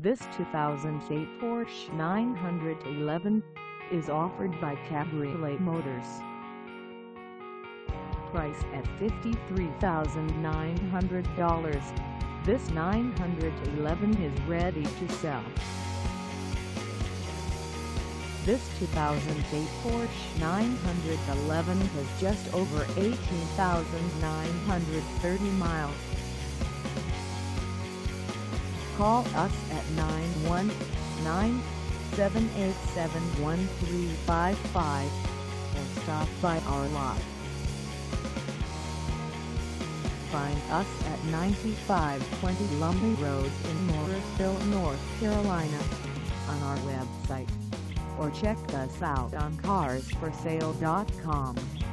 This 2008 Porsche 911 is offered by Cabriolet Motors. Price at $53,900, this 911 is ready to sell. This 2008 Porsche 911 has just over 18,930 miles. Call us at 919-787-1355 or stop by our lot. Find us at 9520 Lumley Road in Morrisville, North Carolina, on our website, or check us out on carsforsale.com.